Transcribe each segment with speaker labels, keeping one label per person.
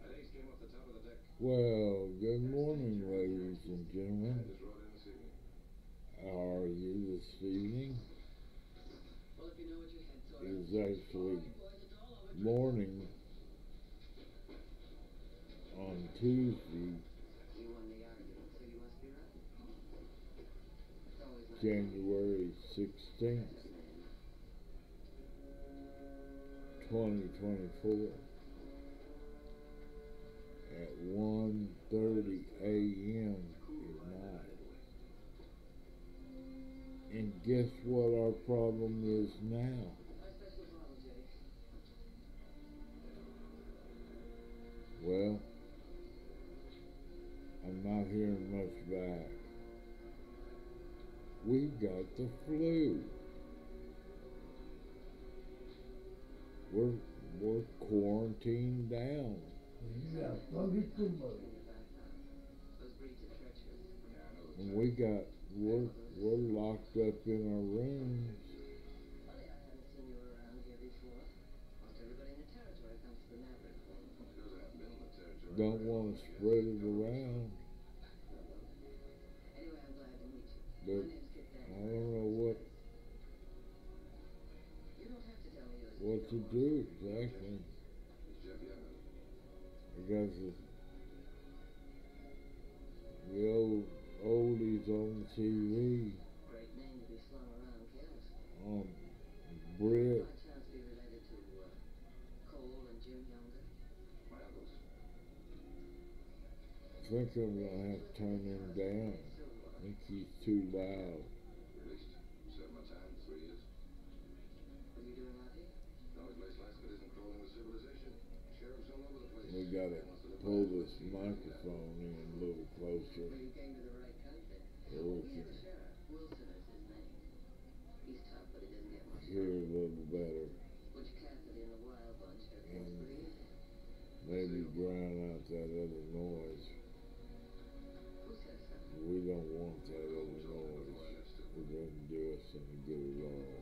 Speaker 1: Well, good morning, ladies and gentlemen. How are you this evening? It is actually morning on Tuesday, January 16th, 2024 at 1:30 a.m. at night. And guess what our problem is now? Well, I'm not hearing much back. We've got the flu. We're we're quarantined down. Yeah, and we're locked up in our rooms. Don't want to spread it around, but I don't know what to do exactly. Because the oldies on TV, on Brit, I think I'm gonna have to turn him down. I think he's too loud. We gotta pull this microphone in a little closer so we can hear a little better and maybe drown out that other noise. We don't want that other noise. It doesn't do us any good at all.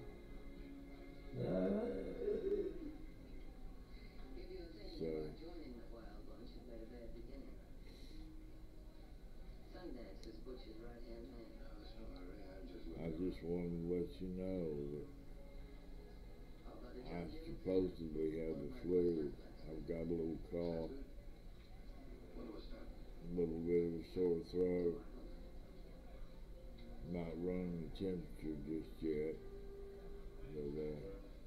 Speaker 1: So I just wanted to let you know that I supposedly have the flu. I've got a little cough, a little bit of a sore throat, not running the temperature just yet, but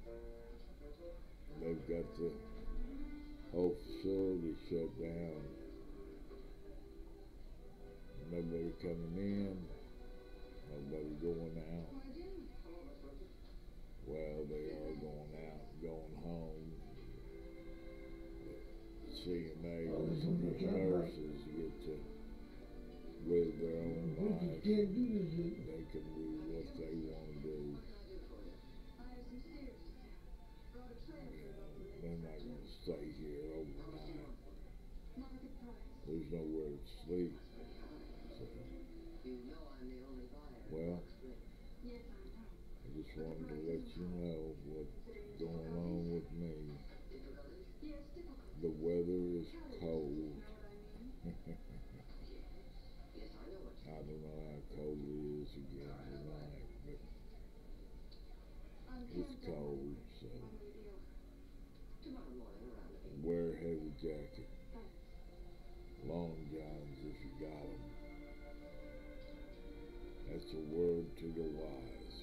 Speaker 1: they've got the whole facility shut down. Nobody coming in, nobody going out. Well, they are going out, going home. CNAs and nurses get to live their own life. They can do what they want to do. They're not going to stay here overnight. There's nowhere to sleep. So, well, I just wanted to let you know what's going on with me. The weather is cold. I don't know how cold it is again tonight, but it's cold, so wear a heavy jacket. Long johns if you got them. That's a word to the wise.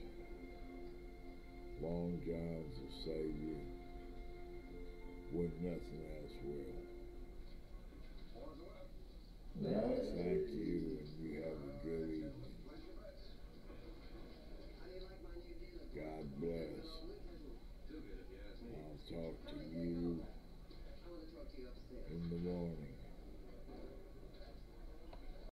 Speaker 1: Long johns will save you when nothing else will. Thank you, and you have a good evening. God bless. I'll talk to you in the morning.